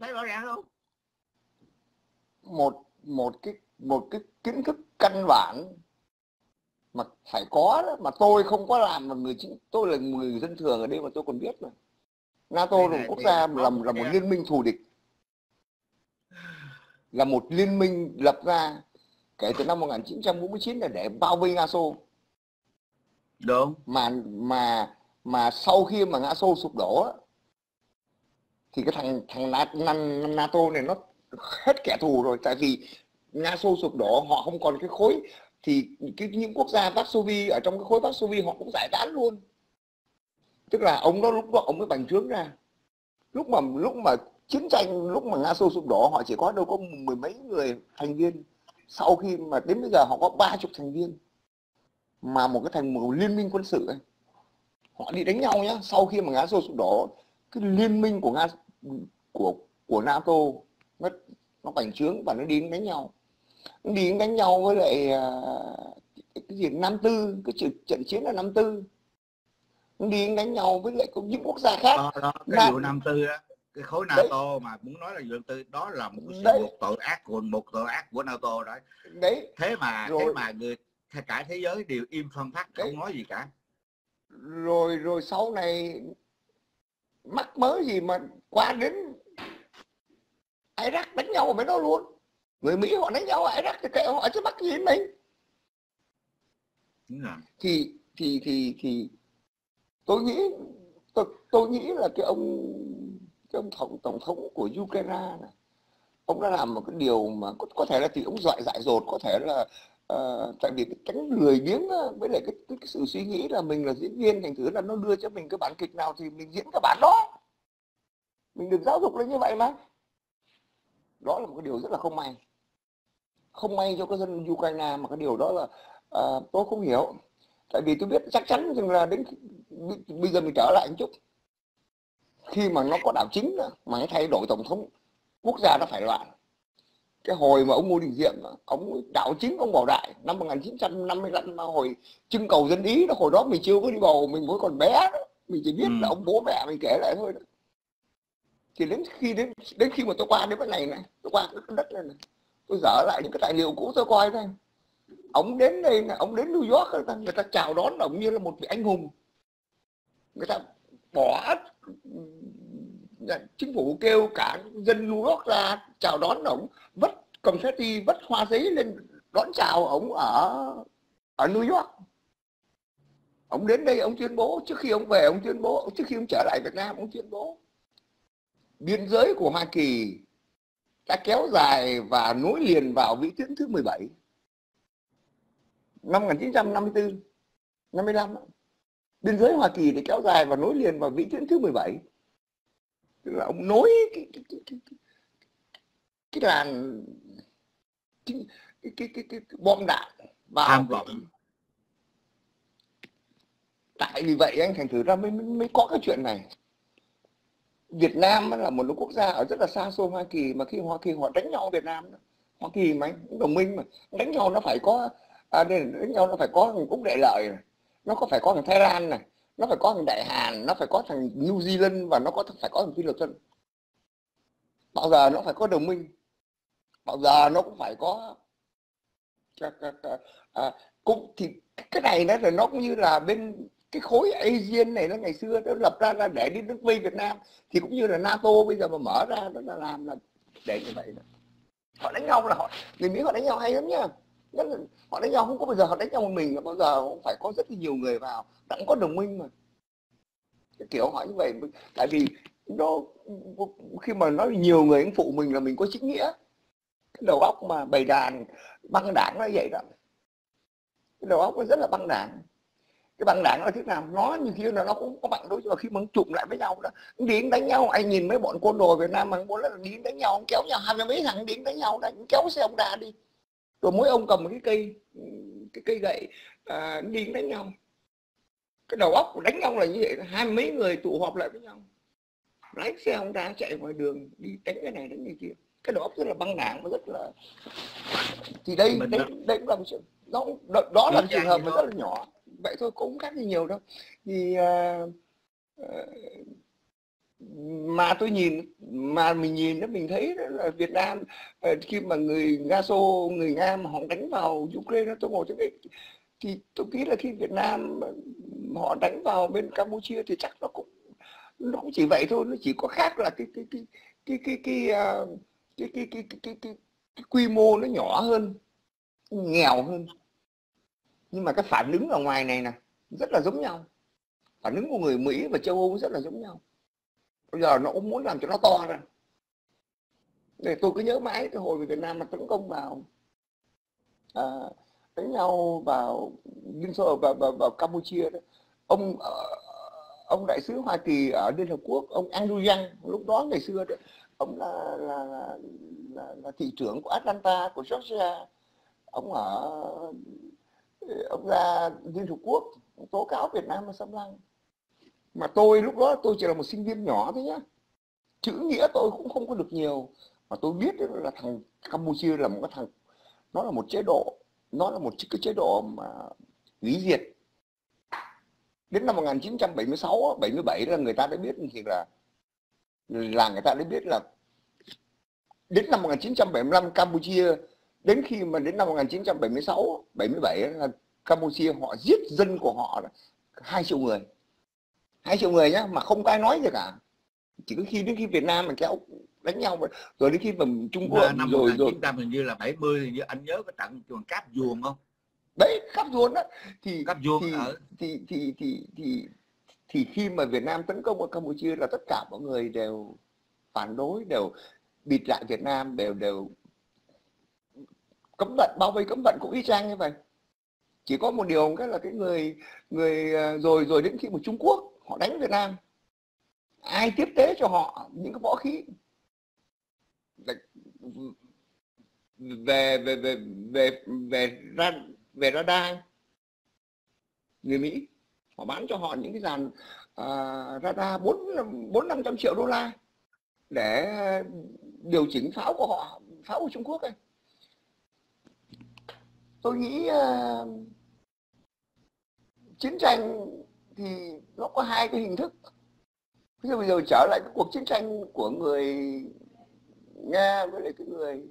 thấy rõ ràng không? Một cái kiến thức căn bản mà phải có đó, mà tôi không có làm, mà tôi là người dân thường ở đây mà tôi còn biết mà. NATO là một quốc gia là một liên minh thù địch, là một liên minh lập ra kể từ năm 1949 là để bao vây Nga Xô. Đúng. Mà sau khi mà Nga Xô sụp đổ thì cái thằng NATO này nó hết kẻ thù rồi, tại vì Nga Xô sụp đổ, họ không còn cái khối, thì những quốc gia Varsovie ở trong cái khối Varsovie họ cũng giải tán luôn. Tức là ông đó lúc đó ông mới bành trướng ra. Lúc mà chiến tranh, lúc mà Nga Xô sụp đổ họ chỉ có đâu có mười mấy người thành viên. Sau khi mà đến bây giờ họ có 30 thành viên, mà một liên minh quân sự ấy. Họ đi đánh nhau nhá. Sau khi mà Nga Xô sụp đổ, cái liên minh của NATO nó bành trướng và nó đi đánh nhau. Nó đi đánh nhau với lại cái gì năm tư, cái trận chiến là năm tư. Nó đi đánh nhau với lại những quốc gia khác. Đó, cái vụ năm tư đó, cái khối NATO đấy, mà muốn nói là vụ tư đó là một tội ác của NATO đó. Đấy. Thế mà người cả thế giới đều im phăng phắc, không nói gì cả. Rồi sau này mắc mớ gì mà qua đến Iraq đánh nhau với nó luôn. Người Mỹ họ đánh nhau ở Iraq thì kệ họ chứ mắc gì đến mình. Thì tôi nghĩ là cái ông tổng thống của Ukraine này, ông đã làm một cái điều mà có thể là thì ông dại dột, có thể là tại vì cái cánh lười biếng với lại cái sự suy nghĩ là mình là diễn viên, thành thử là nó đưa cho mình cái bản kịch nào thì mình diễn cái bản đó. Mình được giáo dục là như vậy mà. Đó là một cái điều rất là không may. Không may cho cái dân Ukraine, mà cái điều đó là tôi không hiểu. Tại vì tôi biết chắc chắn rằng là đến bây giờ mình trở lại một chút, khi mà nó có đảo chính mà nó thay đổi tổng thống, quốc gia nó phải loạn. Cái hồi mà ông Ngô Đình Diệm, ông đảo chính ông Bảo Đại năm 1955, mà hồi trưng cầu dân Ý đó, hồi đó mình chưa có đi bầu, mình mới còn bé đó. Mình chỉ biết là ông bố mẹ mình kể lại thôi đó. Thì đến khi mà tôi qua đến cái này, tôi qua cái đất này, tôi dở lại những cái tài liệu cũ tôi coi thôi. Ông đến đây này, ông đến New York, người ta chào đón ông như là một vị anh hùng. Người ta bỏ chính phủ kêu cả dân New York ra chào đón ông, vất confetti, vất hoa giấy lên đón chào ông ở New York. Ông đến đây ông tuyên bố, trước khi ông về ông tuyên bố, trước khi ông trở lại Việt Nam ông tuyên bố biên giới của Hoa Kỳ đã kéo dài và nối liền vào vĩ tuyến thứ 17 năm 1954, 55. Biên giới Hoa Kỳ để kéo dài và nối liền vào vĩ tuyến thứ 17. Tức là ông nối cái làn cái bom đạn vào tại vì vậy anh thành thử ra mới có cái chuyện này. Việt Nam là một quốc gia ở rất là xa xôi Hoa Kỳ, mà khi Hoa Kỳ họ đánh nhau Việt Nam, Hoa Kỳ mà anh đồng minh mà đánh nhau nó phải có đánh nhau nó phải có thằng Úc Đại Lợi này, nó có phải có thằng Thái Lan này, nó phải có thằng Đại Hàn, nó phải có thằng New Zealand, và nó phải có thằng Phi Luật Tân. Bao giờ nó phải có đồng minh, bao giờ nó cũng phải có cũng thì cái này nó là nó cũng như là bên cái khối ASEAN này, nó ngày xưa nó lập ra để đi nước vây Việt Nam, thì cũng như là NATO bây giờ mà mở ra nó là làm là để như vậy đó. Họ đánh nhau là người Mỹ họ đánh nhau hay lắm nhá. Họ đánh nhau không có bao giờ họ đánh nhau một mình, mà bao giờ cũng phải có rất là nhiều người vào, đã có đồng minh mà. Cái kiểu họ như vậy, tại vì nó khi mà nói nhiều người phụ mình là mình có chính nghĩa. Cái đầu óc mà bầy đàn băng đảng nó vậy đó. Cái đầu óc nó rất là băng đảng. Cái băng đảng là thế nào, nó như kia là nó cũng có bằng đối, mà khi mà chụm lại với nhau đó, đi đánh nhau, anh nhìn mấy bọn côn đồ Việt Nam mà bố là đi đánh nhau, kéo nhau 20 mấy thằng đi đánh nhau, kéo xe ông ra đi, rồi mỗi ông cầm một cái cây gậy đi đánh nhau. Cái đầu óc của đánh nhau là như vậy, 20 mấy người tụ họp lại với nhau, lái xe ông ra chạy ngoài đường đi đánh cái này đánh cái kia. Cái đầu óc rất là băng đảng, và rất là, thì đây cũng là một chuyện đó là trường hợp mà rất là nhỏ vậy thôi, cũng khác gì nhiều đâu. Thì mà tôi nhìn, mà mình nhìn đó, mình thấy là Việt Nam khi mà người Nga Xô, người Nga mà họ đánh vào Ukraine, tôi ngồi thì tôi nghĩ là khi Việt Nam họ đánh vào bên Campuchia thì chắc nó cũng chỉ vậy thôi, nó chỉ có khác là cái quy mô nó nhỏ hơn, nghèo hơn, nhưng mà cái phản ứng ở ngoài này nè rất là giống nhau, phản ứng của người Mỹ và châu Âu rất là giống nhau. Bây giờ nó cũng muốn làm cho nó to ra. Để tôi cứ nhớ mãi cái hồi Việt Nam mà tấn công vào đánh nhau vào Liên Xô, vào Campuchia đó, ông ông đại sứ Hoa Kỳ ở Liên Hợp Quốc, ông Andrew Yang, lúc đó ngày xưa đó, ông là thị trưởng của Atlanta của Georgia, ông ông ra Liên Hợp Quốc tố cáo Việt Nam là xâm lăng. Mà tôi lúc đó tôi chỉ là một sinh viên nhỏ thôi nhá, chữ nghĩa tôi cũng không có được nhiều, mà tôi biết là thằng Campuchia là một cái thằng, nó là một chế độ, nó là một cái chế độ mà hủy diệt. Đến năm 1976 77 là người ta đã biết thì là người ta đã biết là đến năm 1975 Campuchia, đến khi mà đến năm 1976 77 là Campuchia họ giết dân của họ là 2 triệu người, 2 triệu người nhá, mà không có ai nói gì cả. Chỉ có khi đến khi Việt Nam mà kéo đánh nhau rồi đến khi mà Trung Quốc năm rồi 1900 hình như là 70, hình như anh nhớ cái trận trường Cáp Duồng không? Đấy, Cáp Duồng đó thì Cáp Duồng thì, ở thì thì thì thì thì khi mà Việt Nam tấn công vào Campuchia là tất cả mọi người đều phản đối, đều bịt lại Việt Nam, đều cấm vận, bao vây cấm vận cũng y chang như vậy. Chỉ có một điều cái là cái người rồi đến khi mà Trung Quốc họ đánh Việt Nam, ai tiếp tế cho họ những cái võ khí về về về về về về radar, người Mỹ họ bán cho họ những cái dàn radar 400-500 triệu đô la để điều chỉnh pháo của họ, pháo của Trung Quốc ấy. Tôi nghĩ chiến tranh thì nó có hai cái hình thức. Ví dụ bây giờ trở lại cái cuộc chiến tranh của người Nga với lại cái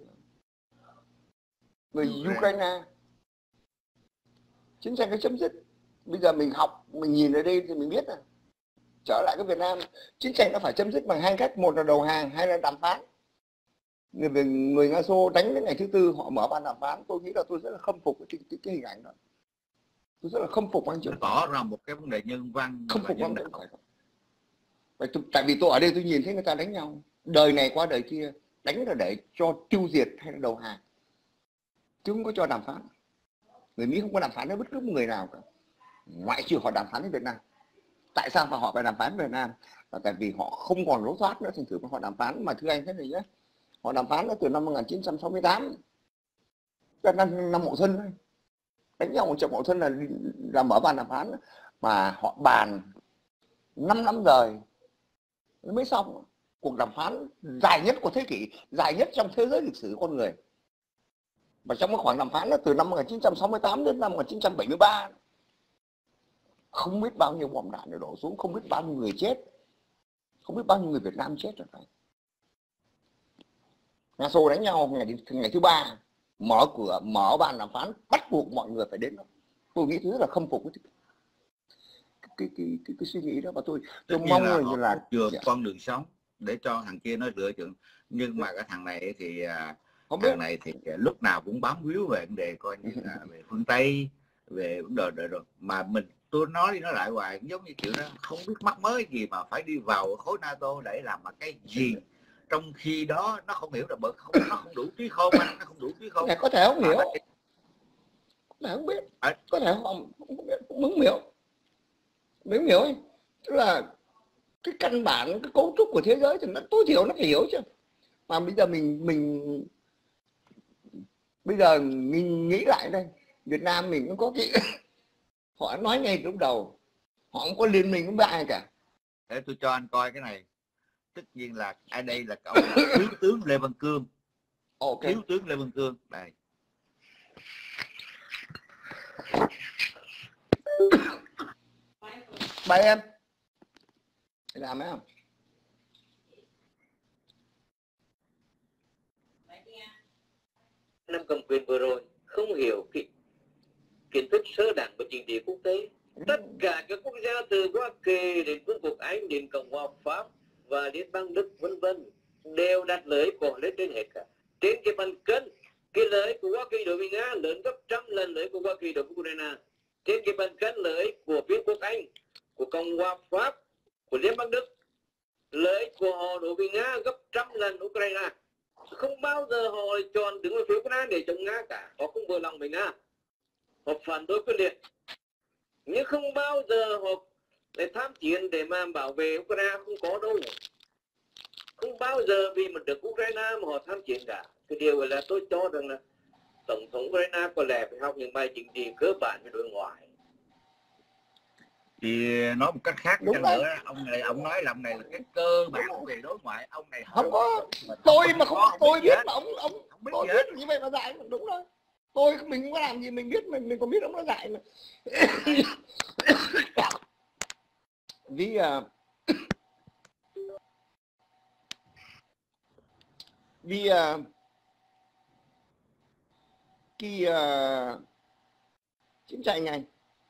người Ukraine, chiến tranh cái chấm dứt. Bây giờ mình học, mình nhìn ở đây thì mình biết là trở lại cái Việt Nam, chiến tranh nó phải chấm dứt bằng hai cách, một là đầu hàng, hai là đàm phán. Người Nga Xô đánh đến ngày thứ tư họ mở bàn đàm phán, tôi nghĩ là tôi rất là khâm phục cái hình ảnh đó. Tôi rất là khâm phục anh Trường. Tỏ ra một cái vấn đề nhân văn, khâm phục nhân đạo. Tại vì tôi ở đây tôi nhìn thấy người ta đánh nhau, đời này qua đời kia, đánh là để cho tiêu diệt hay là đầu hàng, chứ không có cho đàm phán. Người Mỹ không có đàm phán với bất cứ một người nào cả, ngoại trừ họ đàm phán với Việt Nam. Tại sao mà họ phải đàm phán với Việt Nam? Là tại vì họ không còn lối thoát nữa, thành thử họ đàm phán. Mà thưa anh thế này nhé, họ đàm phán từ năm 1968, năm Mậu Thân đấy, đánh nhau một trận Mậu Thân là mở bàn đàm phán, mà họ bàn 5 năm rồi mới xong. Cuộc đàm phán dài nhất của thế kỷ, dài nhất trong thế giới lịch sử con người. Và trong cái khoảng đàm phán đó từ năm 1968 đến năm 1973, không biết bao nhiêu bom đạn đổ xuống, không biết bao nhiêu người chết, không biết bao nhiêu người Việt Nam chết rồi. Nga Xô đánh nhau ngày thứ ba, mở cửa, mở bàn đàm phán, bắt buộc mọi người phải đến đó. Tôi nghĩ tôi rất là khâm phục cái suy nghĩ đó, và tôi mong là chừa con đường sống để cho thằng kia nó lựa chọn. Nhưng mà cái thằng này thì lúc nào cũng bám víu về vấn đề coi như là về phương Tây, về vấn đề rồi mà tôi nói đi nói lại hoài, giống như kiểu đó không biết mắc mới gì mà phải đi vào khối NATO để làm mà cái gì, trong khi đó nó không hiểu là nó không đủ trí khôn, nó không đủ trí khôn. Có thể không hiểu, có thể không biết, có thể không hiểu, nếu hiểu ấy, tức là cái căn bản, cái cấu trúc của thế giới thì nó tối thiểu nó phải hiểu chứ. Mà bây giờ mình bây giờ mình nghĩ lại đây, Việt Nam mình cũng có cái họ nói ngay lúc đầu, họ không có liên minh với ai cả. Để tôi cho anh coi cái này. Tất nhiên là ở đây là ông thiếu tướng Lê Văn Cương. Thiếu tướng Lê Văn Cương đây. Bài em làm đấy không? cầm quyền vừa rồi không hiểu kiến thức sơ đẳng của chính trị quốc tế. Tất cả các quốc gia từ Hoa Kỳ đến Vương quốc Anh đến Cộng hòa Pháp và đến bang Đức vân vân đều đặt lợi ích của họ lên trên hết cả. Trên cái phần cân, cái lợi ích của Hoa Kỳ đối với Nga lớn gấp trăm lần lợi ích của Hoa Kỳ đối với Ukraine. Trên cái phần cân, lợi ích của Vương quốc Anh, của Cộng hòa Pháp, của Liên bang Đức, lợi ích của họ đối với Nga gấp trăm lần Ukraine. Không bao giờ họ chọn đứng ở phía Ukraine để chống Nga cả. Họ không vừa lòng với Nga, họ phản đối quyết liệt, nhưng không bao giờ họ để tham chiến để mà bảo vệ Ukraine, không có đâu. Không bao giờ vì một nước Ukraine mà họ tham chiến cả. Cái điều là tôi cho rằng là Tổng thống Ukraine có lẽ phải học những bài chính trị cơ bản về đối ngoại. Thì nói một cách khác Đúng nữa, ông nói là ông này là cái cơ bản về đối ngoại, ông này không có. Tôi mà không, tôi biết mà ông tôi biết như vậy mà dạy. Đúng rồi, mình không có làm gì, mình biết, mình còn biết ông nó dạy mà. Vì cái chiến tranh này,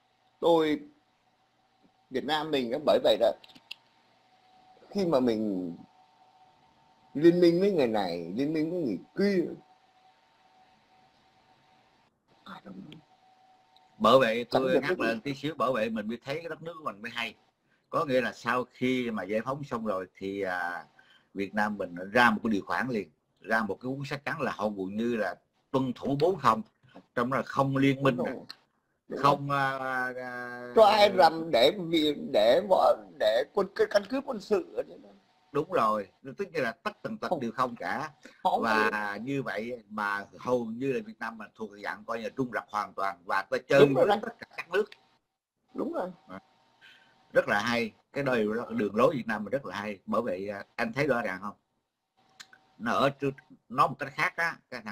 Việt Nam mình bởi vậy là khi mà mình liên minh với người này, liên minh với người kia, bởi vậy tôi nhắc lại tí xíu, bởi vậy mình mới thấy cái đất nước của mình mới hay. Có nghĩa là sau khi mà giải phóng xong rồi thì Việt Nam mình ra một cái điều khoản liền, ra một cái cuốn sách trắng là hầu như là tuân thủ 4-0, trong đó là không liên minh, không cho ai làm để căn cứ quân sự. Đúng rồi, tức là tất tần tật đều không cả. Và như vậy mà hầu như là Việt Nam mình thuộc dạng coi như trung lập hoàn toàn, và ta chơi với tất cả các nước. Đúng rồi, rất là hay. Cái đường lối Việt Nam mình rất là hay. Bởi vậy anh thấy rõ ràng không, nó ở nói một cách khác á, cái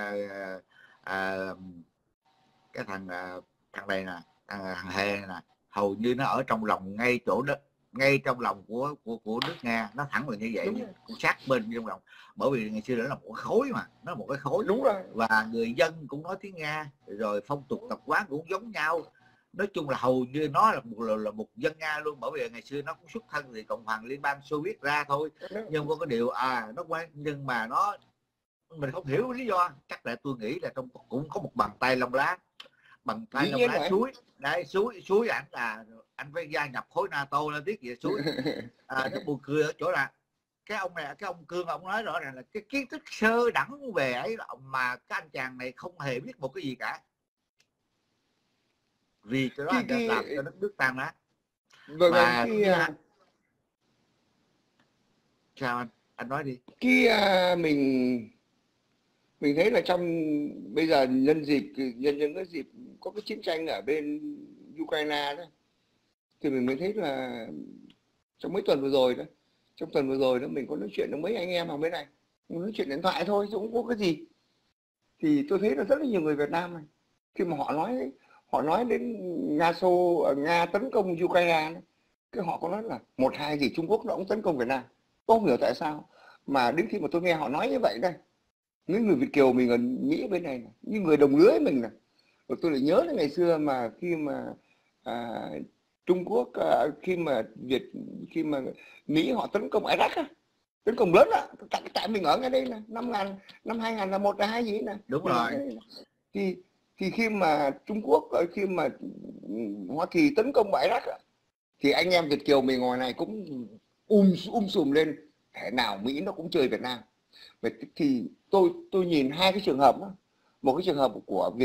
thằng này nè, thằng Hè nè, hầu như nó ở trong lòng, ngay chỗ đất, ngay trong lòng của nước Nga, nó thẳng là như vậy, cũng sát bên trong lòng. Bởi vì ngày xưa nó là một cái khối mà, nó là một cái khối. Đúng rồi. Và người dân cũng nói tiếng Nga, rồi phong tục tập quán cũng giống nhau. Nói chung là hầu như nó là một dân Nga luôn. Bởi vì ngày xưa nó cũng xuất thân từ Cộng hòa Liên bang Xô Viết ra thôi. Nhưng có cái điều nó quen, nhưng mà mình không hiểu lý do. Chắc là tôi nghĩ là trong cũng có một bàn tay lông lá, bằng tay lông lá suối ảnh là anh phải gia nhập khối NATO lên tiếc gì suối. Nó buồn cười ở chỗ là cái ông Cương, ông nói rõ ràng là cái kiến thức sơ đẳng về ấy mà cái anh chàng này không hề biết một cái gì cả, vì cái đó anh làm cho đất nước tan nát. Mà sao anh nói đi. Mình thấy là trong bây giờ nhân cái dịp có cái chiến tranh ở bên Ukraine đó, thì mình mới thấy là trong tuần vừa rồi đó mình có nói chuyện với mấy anh em ở bên này, nói chuyện điện thoại thôi chứ cũng có cái gì. Thì tôi thấy là rất là nhiều người Việt Nam này, khi mà họ nói đến Nga tấn công Ukraine, cái họ có nói là 1-2 gì Trung Quốc nó cũng tấn công Việt Nam. Tôi không hiểu tại sao mà đến khi mà tôi nghe họ nói như vậy đây, những người Việt kiều mình ở Mỹ bên này, như người đồng lứa mình này, rồi tôi lại nhớ đến ngày xưa mà khi mà Trung Quốc khi mà Mỹ họ tấn công Iraq á, tấn công lớn á, tại mình ở ngay đây nè, năm 2001 là 2 gì nè. Đúng rồi. Thì khi mà Trung Quốc, khi mà Hoa Kỳ tấn công Iraq á, thì anh em Việt kiều mình ngoài này cũng sùm lên, thế nào Mỹ nó cũng chơi Việt Nam. Vậy thì tôi nhìn hai cái trường hợp đó. Một cái trường hợp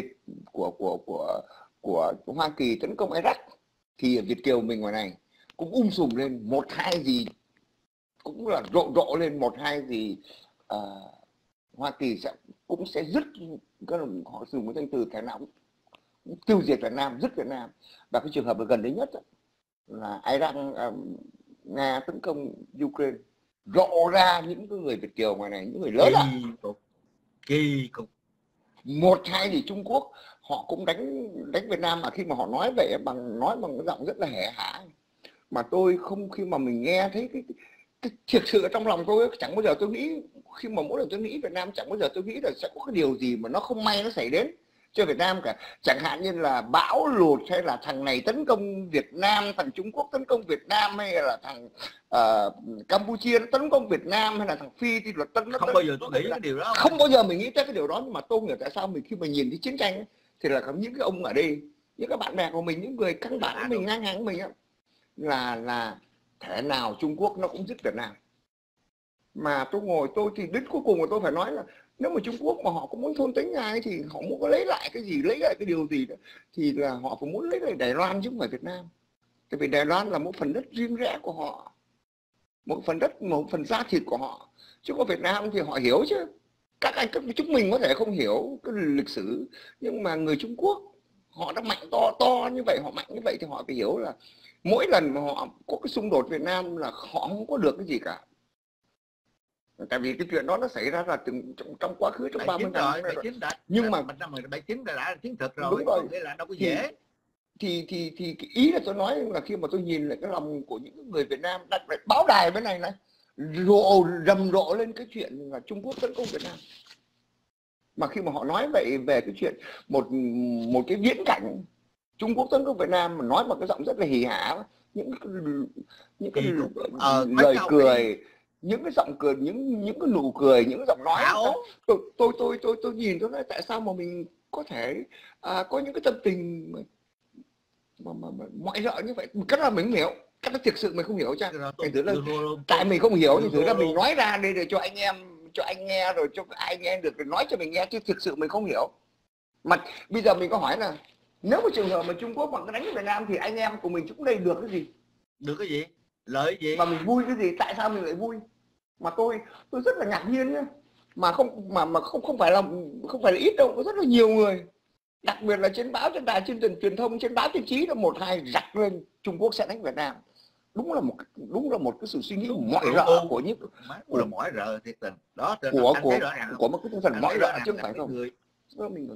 của Hoa Kỳ tấn công Iraq, thì Việt kiều mình ngoài này cũng sùm lên, 1-2 gì cũng là rộ lên, 1-2 gì Hoa Kỳ cũng sẽ dứt, họ dùng cái danh từ thế nào tiêu diệt Việt Nam, dứt Việt Nam. Và cái trường hợp gần đấy nhất là Iraq, Nga tấn công Ukraine, rộ ra những cái người Việt kiều ngoài này, những người lớn kỳ cục. 1-2 gì Trung Quốc họ cũng đánh Việt Nam, mà khi mà họ nói vậy bằng cái giọng rất là hẻ hả, mà tôi không, khi mà mình nghe thấy Thực sự trong lòng tôi chẳng bao giờ tôi nghĩ, khi mà mỗi lần tôi nghĩ Việt Nam chẳng bao giờ tôi nghĩ là sẽ có cái điều gì mà nó không may nó xảy đến cho Việt Nam cả. Chẳng hạn như là bão lụt, hay là thằng này tấn công Việt Nam, thằng Trung Quốc tấn công Việt Nam, hay là thằng Campuchia nó tấn công Việt Nam, hay là thằng Phi thì luật tân nó không bao giờ tôi nghĩ cái điều đó. Không bao giờ mình nghĩ tới cái điều đó. Nhưng mà tôi hiểu tại sao mình khi mà nhìn thấy chiến tranh ấy, thì là có những cái ông ở đây, những các bạn bè của mình, những người căn bản của mình, ngang hàng của mình ấy, là thế nào Trung Quốc nó cũng giết Việt Nam. Mà tôi thì đến cuối cùng mà tôi phải nói là nếu mà Trung Quốc mà họ cũng muốn thôn tính ai thì họ muốn có lấy lại cái gì, lấy lại cái điều gì đó, thì là họ phải muốn lấy lại Đài Loan chứ không phải Việt Nam. Tại vì Đài Loan là một phần đất riêng rẽ của họ, một phần đất, một phần da thịt của họ. Chứ có Việt Nam thì họ hiểu chứ. Các chúng mình có thể không hiểu cái lịch sử, nhưng mà người Trung Quốc họ đã mạnh to như vậy, họ mạnh như vậy thì họ phải hiểu là mỗi lần mà họ có cái xung đột Việt Nam là họ không có được cái gì cả. Tại vì cái chuyện đó nó xảy ra là trong quá khứ, trong 30 năm rồi. Nhưng mà năm 79 đã chiến thực rồi. Đúng rồi. Nghĩa là đâu có dễ. Thì ý là tôi nói là khi mà tôi nhìn lại cái lòng của những người Việt Nam, đặt báo đài bên này rầm rộ lên cái chuyện là Trung Quốc tấn công Việt Nam. Mà khi mà họ nói vậy về cái chuyện một cái viễn cảnh Trung Quốc tấn công Việt Nam, mà nói bằng cái giọng rất là hỉ hả, những cái lời cười, những cái giọng cười, những cái nụ cười, những cái giọng nói. Tôi nhìn tôi nói tại sao mà mình có thể có những cái tâm tình mà mọi rợ như vậy. Cái là mình không hiểu, cái đó thực sự mình không hiểu cha. Thành thử là tại mình không hiểu, thì thử là mình nói ra đây để cho anh em, cho anh nghe, rồi cho ai nghe được, rồi nói cho mình nghe, chứ thực sự mình không hiểu. Mà bây giờ mình có hỏi là nếu mà trường hợp mà Trung Quốc mà đánh Việt Nam thì anh em của mình chúng đây được cái gì? Được cái gì? Lợi gì? Mà mình vui cái gì? Tại sao mình lại vui? Mà tôi rất là ngạc nhiên nhá. Mà không phải là ít đâu, có rất là nhiều người, đặc biệt là trên báo, trên đài, trên truyền thông, trên báo, trên chí là một hai giặt lên Trung Quốc sẽ đánh Việt Nam. Đúng là một cái sự suy nghĩ mọi rợ của những là mọi rợ thiệt tình đó, của một cái tinh thần mọi rợ chứ không phải không. Mình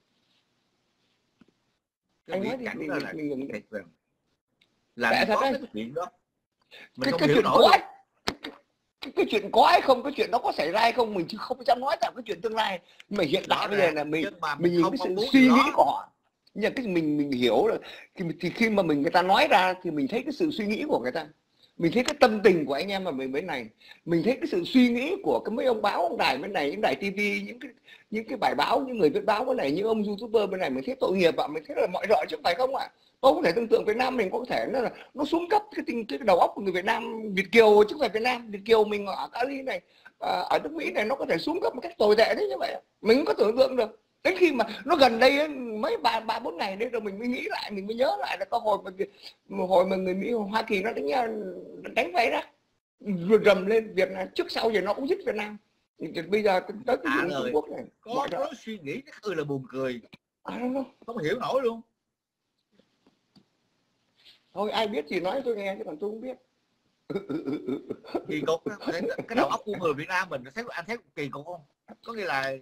anh nói đi, mình ngừng thiệt tình là có cái chuyện đó mình không hiểu chuyện nổi. Cái chuyện có hay không, cái chuyện đó có xảy ra hay không, mình chứ không dám nói tại cái chuyện tương lai. Nhưng mà hiện tại bây giờ là mình nhìn cái sự suy nghĩ của họ. Nhưng cái mình hiểu là khi mà người ta nói ra thì mình thấy cái sự suy nghĩ của người ta, mình thấy cái tâm tình của anh em ở bên này, mình thấy cái sự suy nghĩ của cái mấy ông báo, ông đài bên này, những đài tivi, những cái bài báo, những người viết báo bên này, những ông youtuber bên này, mình thấy tội nghiệp ạ, mình thấy là mọi rợ chứ phải không ạ. Tôi có thể tưởng tượng Việt Nam mình có thể nó xuống cấp cái đầu óc của người Việt Nam, Việt kiều chứ không phải Việt Nam, Việt kiều mình ở Cali này, ở nước Mỹ này, nó có thể xuống cấp một cách tồi tệ đấy như vậy. Mình không có tưởng tượng được. Đến khi mà nó gần đây ấy, mấy ba bốn ngày đấy rồi mình mới nghĩ lại, mình mới nhớ lại là có hồi mà người Mỹ, Hoa Kỳ nó đánh vậy đó, rồi rầm lên Việt Nam, trước sau giờ nó cũng giết Việt Nam. Bây giờ tới cái chuyện Trung Quốc này có suy nghĩ là buồn cười, không hiểu nổi luôn. Thôi ai biết thì nói tôi nghe, chứ còn tôi không biết. Kỳ cục cái đầu óc của người Việt Nam mình, anh thấy kỳ cục không? Có nghĩa là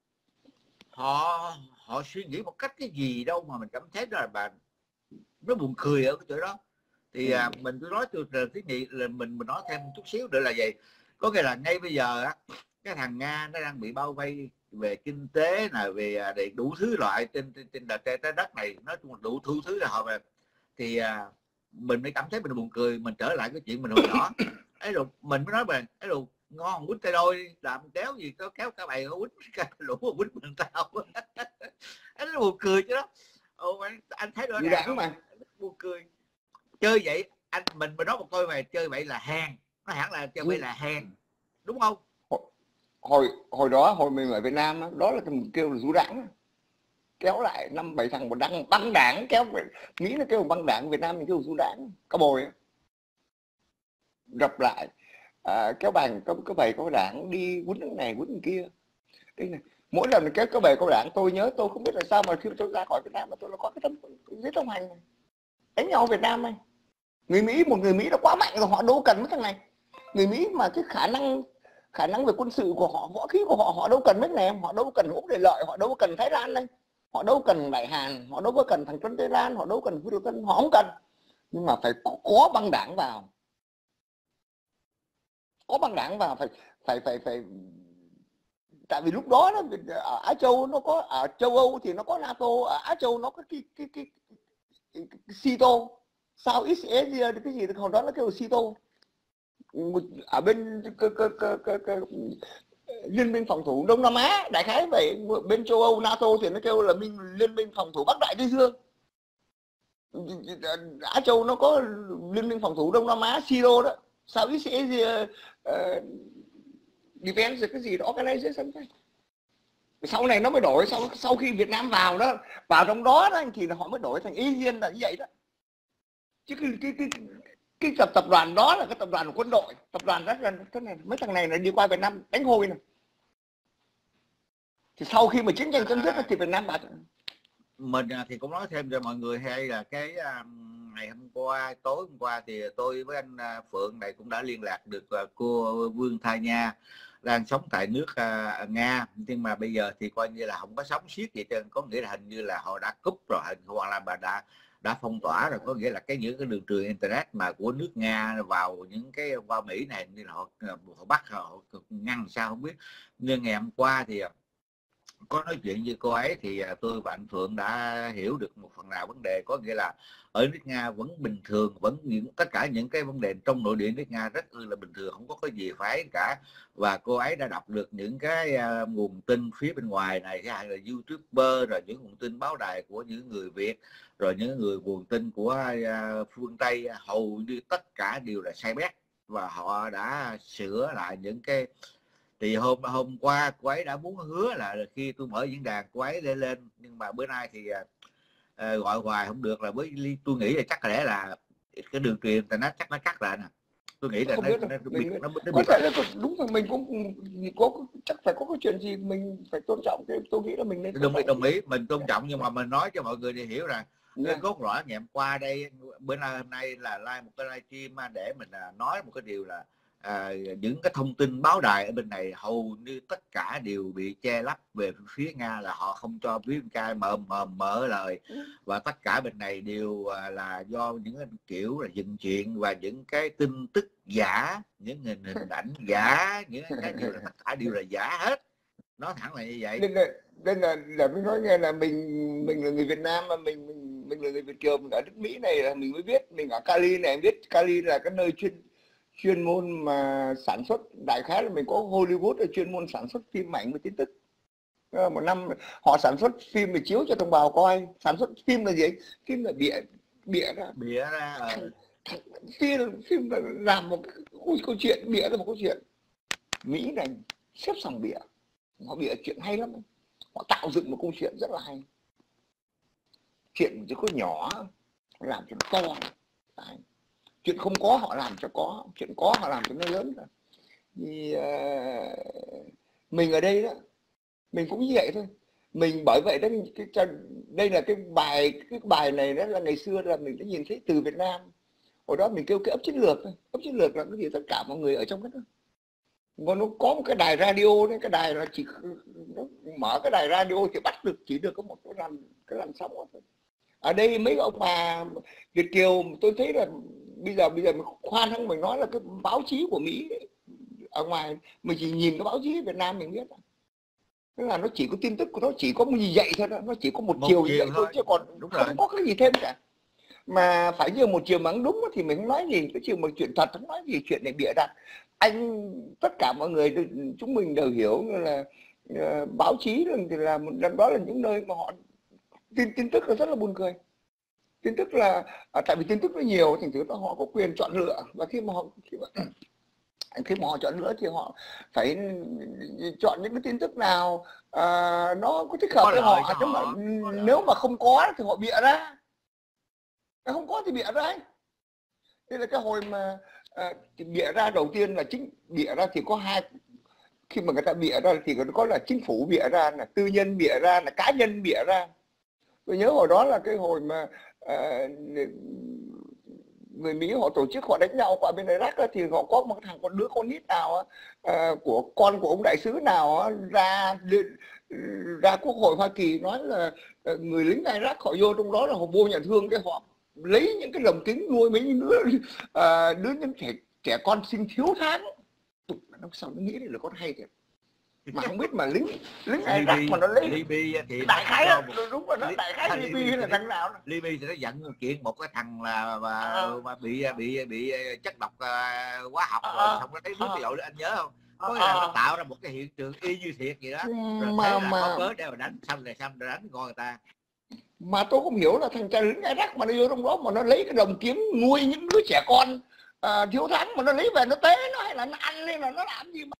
họ suy nghĩ một cách cái gì đâu mà mình cảm thấy là nó buồn cười ở cái chỗ đó. Thì mình cứ nói từ thứ nhì là mình nói thêm chút xíu nữa là vậy. Có nghĩa là ngay bây giờ á, cái thằng Nga nó đang bị bao vây về kinh tế là về đủ thứ loại trên trái đất này, nói chung là đủ thứ là họ về. Thì mình mới cảm thấy mình buồn cười. Mình trở lại cái chuyện mình hồi nhỏ ấy, rồi mình mới nói về ấy, rồi ngon quýt tay đôi làm kéo gì có kéo cả bầy quýt lũ quýt mình tao ấy, nó buồn cười chứ đó. Anh thấy rõ ràng mà buồn cười. Chơi vậy mình nói một câu về chơi vậy là hèn, nó hẳn là chơi vậy là hèn, đúng không? Hồi đó hồi mình ở Việt Nam đó là mình kêu là rú đảng, kéo lại 5-7 thằng một băng đảng, kéo Mỹ nó kêu băng đảng, Việt Nam mình kêu rú đảng, cá bồi gặp lại, kéo bằng có bầy có đảng đi quýnh cái này quýnh kia. Đây này, mỗi lần kéo có bầy có đảng, tôi nhớ, tôi không biết là sao mà khi tôi ra khỏi Việt Nam mà tôi là có cái tấm giấy thông hành này, đánh nhau Việt Nam này. Một người Mỹ nó quá mạnh rồi, họ đâu cần mấy thằng này. Người Mỹ mà cái khả năng về quân sự của họ, võ khí của họ đâu cần mấy này, họ đâu cần Úc Đại Lợi, họ đâu cần Thái Lan đây, họ đâu cần Đại Hàn, họ đâu có cần thằng Trấn Tây Lan, họ đâu cần Phú Đầu Tân, họ không cần. Nhưng mà phải có băng đảng vào. có băng đảng vào phải tại vì lúc đó ở Á Châu nó có, ở châu Âu thì nó có NATO, ở Á Châu nó có cái SEATO, Southeast Asia cái gì hồi đó nó kêu SEATO, ở bên Liên minh phòng thủ Đông Nam Á đại khái vậy. Bên châu Âu NATO thì nó kêu là Liên minh phòng thủ Bắc Đại Tây Dương. Á Châu nó có Liên minh phòng thủ Đông Nam Á SEATO đó, Southeast Asia Defense cái gì đó, organization thôi. Sau này nó mới đổi, sau khi Việt Nam vào đó, vào trong đó thì họ mới đổi thành ASEAN là như vậy đó. Chứ cái tập đoàn đó là cái tập đoàn của quân đội, tập đoàn rất là thế này, mấy thằng này là đi qua Việt Nam đánh hôi này. Thì sau khi mà chiến tranh chấm dứt thì Việt Nam bảo mình thì cũng nói thêm cho mọi người hay là cái ngày hôm qua, tối hôm qua thì tôi với anh Phượng này cũng đã liên lạc được cô Vương Thai Nha đang sống tại nước Nga, nhưng mà bây giờ thì coi như là không có sống siết gì trơn, có nghĩa là hình như là họ đã cúp rồi, hoặc là bà đã phong tỏa rồi, có nghĩa là những cái đường truyền internet mà của nước Nga vào những cái qua Mỹ này như là họ bắt, họ ngăn sao không biết. Nhưng ngày hôm qua thì có nói chuyện với cô ấy thì tôi và anh Phượng đã hiểu được một phần nào vấn đề, có nghĩa là ở nước Nga vẫn bình thường, vẫn tất cả những cái vấn đề trong nội địa nước Nga rất là bình thường, không có cái gì phải cả. Và cô ấy đã đọc được những cái nguồn tin phía bên ngoài này, hay là YouTuber, rồi những nguồn tin báo đài của những người Việt, rồi những người nguồn tin của phương Tây, hầu như tất cả đều là sai bét, và họ đã sửa lại những cái. Thì hôm qua cô ấy đã muốn hứa là khi tôi mở diễn đàn cô ấy lên, nhưng mà bữa nay thì gọi hoài không được, là với tôi nghĩ là chắc lẽ là cái đường truyền internet chắc nó cắt lại nè. Tôi nghĩ là không nó biết nó có thể là đúng rồi, mình cũng có chắc phải có cái chuyện gì mình phải tôn trọng, cái tôi nghĩ là mình nên đồng ý mình tôn trọng, nhưng mà mình nói cho mọi người để hiểu rằng cái cốt lõi ngày hôm qua đây, bữa nay là live một cái livestream để mình nói một cái điều là những cái thông tin báo đài ở bên này hầu như tất cả đều bị che lấp về phía Nga, là họ không cho phía bên mở lời, và tất cả bên này đều là do những kiểu là dựng chuyện và những cái tin tức giả, những hình ảnh giả, những cái điều là tất cả đều là giả hết, nói thẳng là như vậy. Nên là mình nói nghe là mình là người Việt Nam, mà mình là người Việt kiều, mình ở nước Mỹ này là mình mới biết, mình ở Cali này biết Cali là cái nơi chuyên môn mà sản xuất, đại khái là mình có Hollywood là chuyên môn sản xuất phim ảnh và tin tức. Một năm họ sản xuất phim để chiếu cho đồng bào coi. Sản xuất phim là gì? Phim là bịa ra phim là làm một câu chuyện, bịa ra một câu chuyện. Mỹ này xếp sòng bịa, họ bịa chuyện hay lắm, họ tạo dựng một câu chuyện rất là hay. Chuyện chỉ có nhỏ làm cho nó to. Đấy. Chuyện không có họ làm cho có, chuyện có họ làm cho nó lớn rồi. Thì mình ở đây đó, mình cũng như vậy thôi. Mình bởi vậy đó, đây là cái bài này đó là ngày xưa là mình đã nhìn thấy từ Việt Nam. Hồi đó mình kêu cái ấp chiến lược thôi. Ấp chiến lược là cái gì tất cả mọi người ở trong đó. Nó có một cái đài radio đấy, cái đài là chỉ nó mở cái đài radio thì bắt được chỉ được có một cái làn sóng thôi. Ở đây mấy ông bà Việt kiều tôi thấy là bây giờ mình khoan hăng mình nói là cái báo chí của Mỹ ấy, ở ngoài mình chỉ nhìn cái báo chí Việt Nam mình biết, tức là nó chỉ có tin tức của nó chỉ có gì vậy thôi đó. Nó chỉ có một chiều như vậy thôi, chứ còn không có cái gì thêm cả. Mà phải như một chiều mà đúng thì mình không nói gì, cái chiều mà chuyện thật không nói gì, chuyện này bịa đặt. Tất cả mọi người chúng mình đều hiểu là báo chí thì là đó là những nơi mà họ tin tức là rất là buồn cười. Tin tức là tại vì tin tức nó nhiều, thành thử họ có quyền chọn lựa, và khi mà họ chọn lựa thì họ phải chọn những cái tin tức nào nó có thích hợp với họ. Nếu mà không có thì họ bịa ra, không có thì bịa ra. Đây là cái hồi mà bịa ra đầu tiên là chính bịa ra thì có hai, khi mà người ta bịa ra thì có là chính phủ bịa ra, là tư nhân bịa ra, là cá nhân bịa ra. Tôi nhớ hồi đó là cái hồi mà người Mỹ họ tổ chức họ đánh nhau qua bên Iraq thì họ có một thằng con đứa con nít nào của con của ông đại sứ nào ra Quốc hội Hoa Kỳ nói là người lính Iraq họ vô trong đó là họ vô nhà thương, cái họ lấy những cái lồng kính nuôi mấy đứa những trẻ con sinh thiếu tháng, nó sao nó nghĩ là con hay thiệt, mà không biết mà lính Iraq mà nó lấy Libya thì đại khái đúng rồi, nó đại khái Libya là thằng nào đó. Libya thì nó dẫn kiện một cái thằng là mà bị chất độc hóa học rồi xong nó lấy nước dội lên, anh nhớ không? Có nghĩa là nó tạo ra một cái hiện trường y như thiệt vậy đó, rồi thế là có cớ để mà đánh, xong rồi đánh con người ta. Mà tôi không hiểu là thằng cha lính Iraq mà nó vô trong đó mà nó lấy cái đồng kiếm nuôi những đứa trẻ con thiếu thắng mà nó lấy về nó tế nó, hay là nó ăn, hay là nó làm gì mà